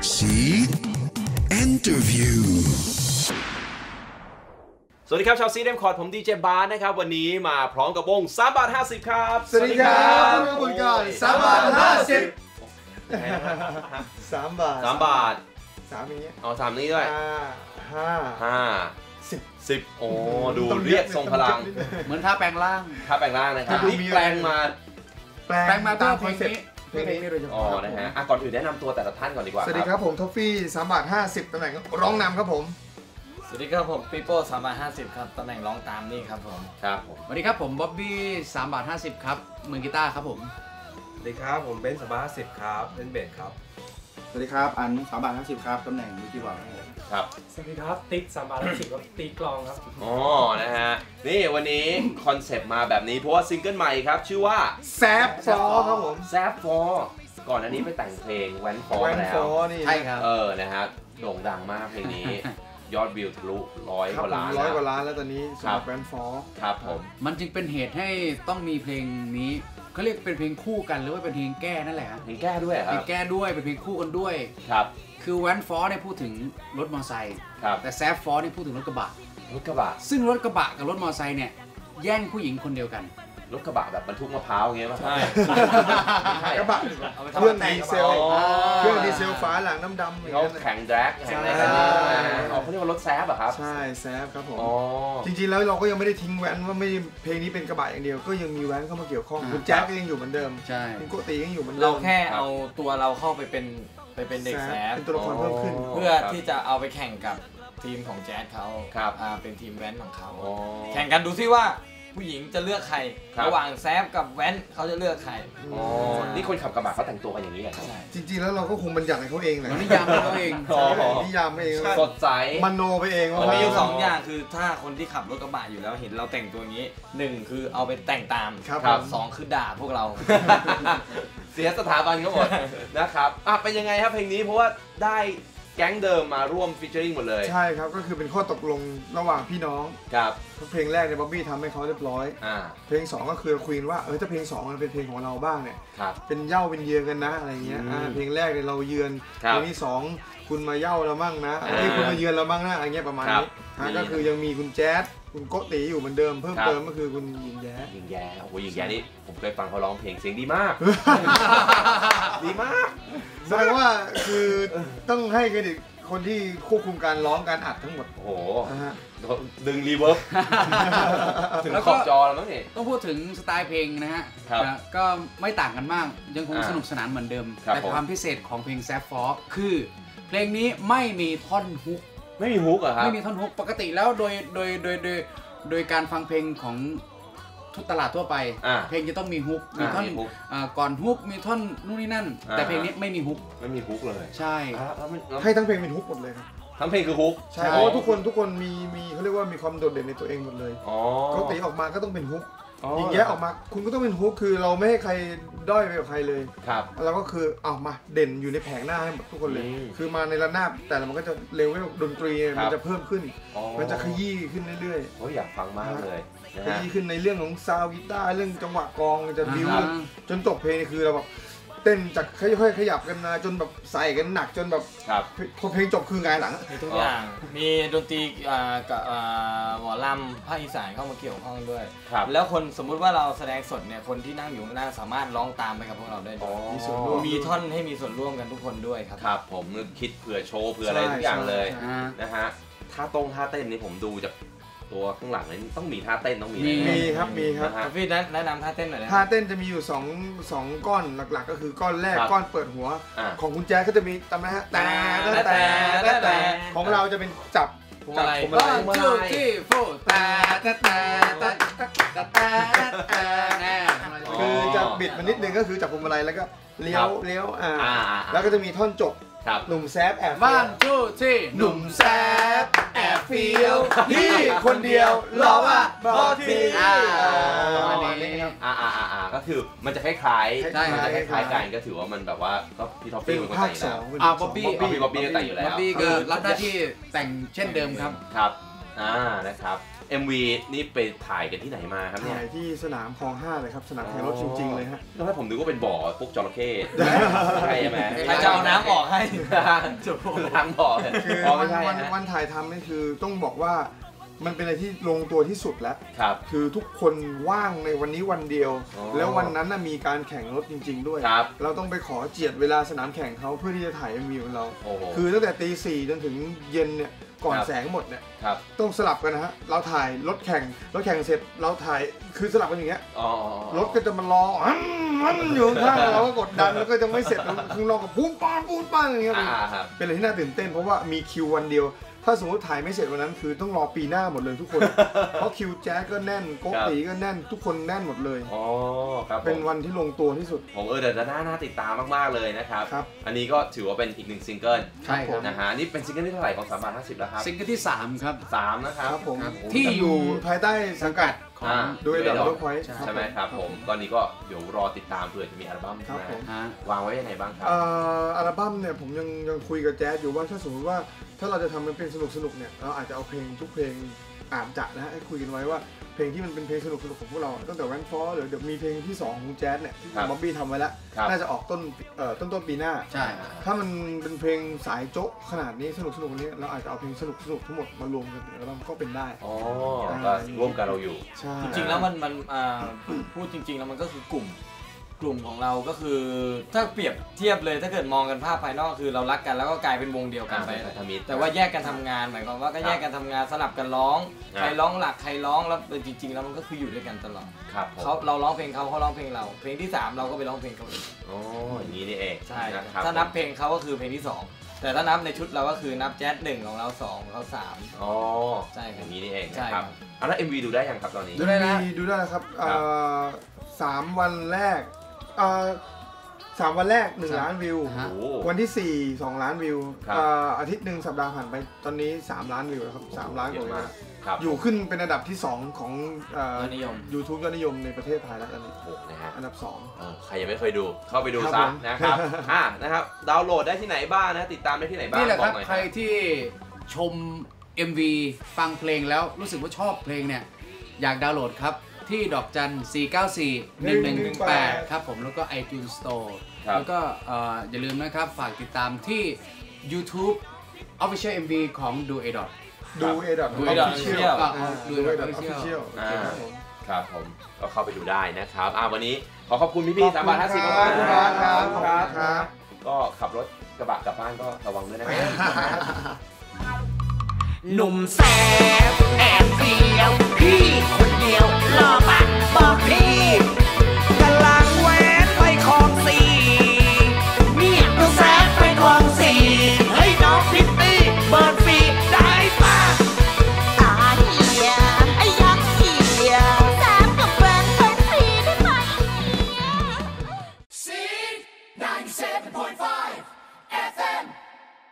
Seed Interview สวัสดีครับชาวซีเดมคอร์ดผมดีเจบาร์นะครับวันนี้มาพร้อมกับวง3 บาท 50ครับสวัสดีครับคุณก่อน3 บาท 50 3 บาท 3 บาท 3อย่างเงี้ยเอา3นี้ด้วย 5 10โอ้ดูเรียกทรงพลังเหมือนท่าแปลงร่างนะครับนี่แปลงมาตามคอนเซ็ปต์เพลงนี้โดยเฉพาะนะฮะก่อนอื่นแนะนำตัวแต่ละท่านก่อนดีกว่าสวัสดีครับผมท็อฟฟี่3 บาท 50ตำแหน่งร้องนำครับผมสวัสดีครับผมปีโป้3 บาท 50ครับตำแหน่งร้องตามนี่ครับผมครับสวัสดีครับผมบ๊อบบี้3 บาท 50ครับมือกีตาร์ครับผมสวัสดีครับผมเบนซ์3 บาท 50ครับเล่นเบสครับสวัสดีครับอัน3 บาท 50ครับตำแหน่งมือคีย์บอร์ดครับสวัสดีครับติ๊ก3 บาท 50ครับตีกลองครับอ๋อนะฮะนี่วันนี้คอนเซปต์มาแบบนี้เพราะว่าซิงเกิลใหม่ครับชื่อว่าแซฟฟอร์ครับผมแซฟฟอร์ก่อนอันนี้ไปแต่งเพลงแวนฟอร์แล้วใช่ครับนะฮะโด่งดังมากเพลงนี้ยอดวิวทะลุ100 กว่าล้านแล้วตอนนี้สำหรับแวนฟอร์ครับผมมันจึงเป็นเหตุให้ต้องมีเพลงนี้เขาเรียกเป็นเพลงคู่กันหรือว่าเป็นเพลงแก้นั่นแหละเพลงแก้ด้วยครับเพลงแก้ด้วยเป็นเพลงคู่กันด้วยครับคือแวนฟอร์เนี่ยพูดถึงรถมอเตอร์ไซค์แต่แซฟฟอร์เนี่ยพูดถึงรถกระบะซึ่งรถกระบะกับรถมอเตอร์ไซค์เนี่ยแย่งผู้หญิงคนเดียวกันรถกระบะแบบบรรทุกมะพร้าวอย่างเงี้ยป่ะใช่กระบะเครื่องดีเซลฝาหลังดำเขาแข่งแดร็กแข่งอะไรกันเขาเรียกว่ารถแซฟอะครับใช่แซฟครับผมจริงๆแล้วเราก็ยังไม่ได้ทิ้งแว้นว่าไม่เพลงนี้เป็นกระบะอย่างเดียวก็ยังมีแว้นเข้ามาเกี่ยวข้องคุณแจ็คก็ยังอยู่เหมือนเดิมคุณโกติยังอยู่เหมือนเดิมเราแค่เอาตัวเราเข้าไปเป็นเด็กแซฟเป็นตัวละครเพิ่มขึ้นเพื่อที่จะเอาไปแข่งกับทีมของแจ๊สเขาเป็นทีมแว้นของเขาแข่งกันดูซิว่าผู้หญิงจะเลือกใครระหว่างแซฟกับแว้นเขาจะเลือกใครนี่คนขับกระบะเขาแต่งตัวกันอย่างนี้เหรอจริงๆแล้วเราก็คงบัญญัติให้เขาเองแหละนิยามเขาเองนิยามเองสดใสมโนไปเองมันมีอยู่2 อย่างคือถ้าคนที่ขับรถกระบะอยู่แล้วเห็นเราแต่งตัวอย่างนี้1คือเอาไปแต่งตาม2คือด่าพวกเราเสียสถาบันก็หมดนะครับเป็นยังไงครับเพลงนี้เพราะว่าได้แก๊งเดิมมาร่วมฟีเจอริ่งหมดเลยใช่ครับก็คือเป็นข้อตกลงระหว่างพี่น้องครับเพลงแรกเนี่ยบ๊อบบี้ทำให้เขาเรียบร้อยเพลง2ก็คือควีนว่าถ้าเพลง2มันเป็นเพลงของเราบ้างเนี่ยเป็นเย่าเป็นเยือนกันนะอะไรเงี้ยเพลงแรกเนี่ยเราเยือนเพลงที่2คุณมาเย่าเรามั่งนะคุณมาเยือนเรามั่งนะอะไรเงี้ยประมาณนี้ก็คือยังมีคุณแจ๊ดคุณโกติอยู่เหมือนเดิมเพิ่มเติมก็คือคุณยิงแย้โอ้ยยิงแย้นี่ผมเคยฟังเขาร้องเพลงเสียงดีมากดีมากแสดงว่าคือต้องให้เครดิตคนที่ควบคุมการร้องการอัดทั้งหมดโอ้โหดึงรีเวิร์บถึงขอบจอแล้วมั้งนี่ต้องพูดถึงสไตล์เพลงนะฮะก็ไม่ต่างกันมากยังคงสนุกสนานเหมือนเดิมแต่ความพิเศษของเพลงแซฟฟอร์คือเพลงนี้ไม่มีท่อนฮุกไม่มีฮุกเหรอครับไม่มีท่อนฮุกปกติแล้วโดยการฟังเพลงของทุกตลาดทั่วไปเพลงจะต้องมีฮุกมีท่อนก่อนฮุกมีท่อนนู่นนี่นั่นแต่เพลงนี้ไม่มีฮุกเลยใช่ให้ทั้งเพลงเป็นฮุกหมดเลยครับทั้งเพลงคือฮุกใช่เพราะว่าทุกคนมีเขาเรียกว่ามีความโดดเด่นในตัวเองหมดเลยเขาตีออกมาก็ต้องเป็นฮุกอย่างเงี้ยออกมาคุณก็ต้องเป็นฮุกคือเราไม่ให้ใครด้อยไปกับใครเลยเราก็คือเอามาเด่นอยู่ในแผงหน้าให้หมดทุกคนเลยคือมาในระนาบแต่มันก็จะเลเวลดนตรีมันจะเพิ่มขึ้นมันจะขยี้ขึ้นเรื่อยๆโอ้ยอยากฟังมากเลยขยี้ขึ้นในเรื่องของซาวด์กีตาร์เรื่องจังหวะกลองจะบิ้วจนจบเพลงคือเราแบบเต้นจากค่อยๆขยับกันมาจนแบบใส่กันหนักจนแบบพอเพลงจบคือไงหลังมีทุกอย่างมีดนตรีกับหมอลำภาคอีสานเข้ามาเกี่ยวข้องด้วยแล้วคนสมมุติว่าเราแสดงสดเนี่ยคนที่นั่งอยู่ข้างหน้าสามารถร้องตามไปกับพวกเราได้มีส่วนร่วมมีท่อนให้มีส่วนร่วมกันทุกคนด้วยครับผมคิดเผื่อโชว์เผื่ออะไรทุกอย่างเลยนะฮะท่าเต้นนี่ผมดูจากตัวข้างหลังนี่ต้องมีท่าเต้นต้องมีครับพี่แนะนำท่าเต้นหน่อยนะท่าเต้นจะมีอยู่2ก้อนหลักๆก็คือก้อนแรกก้อนเปิดหัวของคุณแจ๊คก็จะมีจำนะฮะแต่ของเราจะเป็นจับอะไรที่โฟคือจะบิดมันนิดนึงก็คือจับพวงมาลัยแล้วก็เลี้ยวแล้วก็จะมีท่อนจบหนุ่มแซฟแอบบ้านจู้ที่หนุ่มแซฟแอบเฟี้ยวพี่คนเดียวรอว่าบอกทีก็คือมันจะคล้ายๆกันก็ถือว่ามันแบบว่าก็พี่ท็อปปี้มันก็แต่งแล้วบ๊อบบี้ก็แต่งอยู่แล้วบ๊อบบี้ก็รับหน้าที่แต่งเช่นเดิมครับนะครับ MV นี่ไปถ่ายกันที่ไหนมาครับเนี่ยถ่ายที่สนามคลอง5เลยครับสนามแข่งรถจริงๆเลยฮะแล้วให้ผมนึกว่าเป็นบ่อพวกจระเข้ใช่ไหมใครจะเอาน้ำออกให้จุดล้างบ่อคือวันถ่ายทำนี่คือต้องบอกว่ามันเป็นอะไรที่ลงตัวที่สุดแล้วคือทุกคนว่างในวันนี้วันเดียวแล้ววันนั้นมีการแข่งรถจริงๆด้วยเราต้องไปขอเจียดเวลาสนามแข่งเขาเพื่อที่จะถ่าย MV ของเราคือตั้งแต่ตี 4จนถึงเย็นเนี่ยก่อนแสงหมดเนี่ยต้องสลับกันนะฮะเราถ่ายรถแข่งเสร็จเราถ่ายคือสลับกันอย่างเงี้ยรถก็จะมารออยู่ข้างเราก็กดดันแล้วก็จะไม่เสร็จข้างนอกก็ปุ้งป้างอย่างเงี้ยเป็นอะไรที่น่าตื่นเต้นเพราะว่ามีคิววันเดียวถ้าสมมติถ่ายไม่เสร็จวันนั้นคือต้องรอปีหน้าหมดเลยทุกคนเพราะคิวแจ๊สก็แน่นโก๊กตีก็แน่นทุกคนแน่นหมดเลยครับเป็นวันที่ลงตัวที่สุดผมเดี๋ยวจะน่าติดตามมากๆเลยนะครับอันนี้ก็ถือว่าเป็นอีก1ซิงเกิลใช่ครับนะฮะนี่เป็นซิงเกิลที่เท่าไหร่ของ350แล้วครับซิงเกิลที่3ครับ 3นะครับผมที่อยู่ภายใต้สังกัดด้วยดับเบิลพอยต์ใช่ไหมครับผมตอนนี้ก็เดี๋ยวรอติดตามเผื่อจะมีอัลบั้มวางไว้ยังไงบ้างครับอัลบั้มเนี่ยผมยังคุยกับแจ๊สอยู่ว่าถ้าสมมติว่าถ้าเราจะทำมันเป็นสนุกเนี่ยเราอาจจะเอาเพลงทุกเพลงอาจจะนะให้คุยกันไว้ว่าเพลงที่มันเป็นเพลงสนุกของพวกเราตั้งแต่แวนฟอร์หรือเดี๋ยวมีเพลงที่2ของแจ๊สเนี่ยที่บ๊อบบี้ทำไว้แล้วน่าจะออกต้นปีหน้าใช่ถ้ามันเป็นเพลงสายโจ๊กขนาดนี้สนุกนี้เราอาจจะเอาเพลงสนุกทั้งหมดมารวมกันแล้วก็เป็นได้ก็ร่วมกันเราอยู่จริงๆแล้วมันพูดจริงๆแล้วมันก็คือกลุ่มของเราก็คือถ้าเปรียบเทียบเลยถ้าเกิดมองกันภาพภายนอกคือเรารักกันแล้วก็กลายเป็นวงเดียวกันไปแต่ว่าแยกกันทำงานหมายความว่าก็แยกกันทำงานสลับกันร้องใครร้องหลักใครร้องแล้วจริงๆแล้วมันก็คืออยู่ด้วยกันตลอดเราร้องเพลงเขาร้องเพลงเราเพลงที่3เราก็ไปร้องเพลงเขาอย่างนี้นี่เองใช่ถ้านับเพลงเขาก็คือเพลงที่2แต่ถ้านับในชุดเราก็คือนับแจ๊ส1ของเรา2ของเรา3ใช่อย่างนี้นี่เองนะครับแล้ว MV ดูได้ยังครับตอนนี้ดูได้ครับ3 วันแรก3 วันแรก1 ล้านวิววันที่4 2 ล้านวิวอาทิตย์1สัปดาห์ผ่านไปตอนนี้3 ล้านวิวแล้วครับ3 ล้านกว่าอยู่ขึ้นเป็นอันดับที่2ของYouTube ยอดนิยมในประเทศไทยแล้วตอนนี้อันดับ2 ใครยังไม่เคยดูเข้าไปดูซะนะครับนะครับดาวน์โหลดได้ที่ไหนบ้างนะติดตามได้ที่ไหนบ้างนี่แหละครับใครที่ชม MV ฟังเพลงแล้วรู้สึกว่าชอบเพลงเนี่ยอยากดาวน์โหลดครับที่ดอกจัน 494-1118 ครับผมแล้วก็ iTunes Store แล้วก็อย่าลืมนะครับฝากติดตามที่ YouTube Official MV ของ Do A Dot Official ครับผมก็เข้าไปดูได้นะครับวันนี้ขอบคุณพี่ๆ350มากครับก็ขับรถกระบะกลับบ้านก็ระวังด้วยนะครับหนุ่มแซ่บแอบเฟี้ยวพี่คนเดียวรอปะบอกพี่กำลังแวะไปคลอง4เนี่ยหนุ่มแซ่บไปคลอง4ให้น้องพิตตี้เบิร์นฟรีได้ปะเฮียไอ้ยักษ์เฮียแซ่บกับแฟนเบิร์นฟรีได้ไหม 97.5